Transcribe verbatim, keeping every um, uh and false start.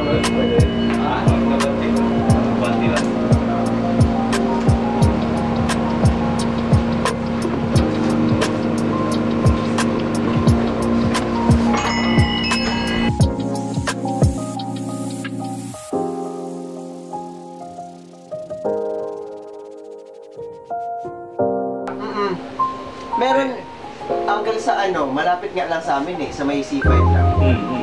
pwede. Ah, nabati. Nabati lang. Meron, uncle sa ano, malapit nga lang sa amin eh, sa may C five lang. Mm-hmm.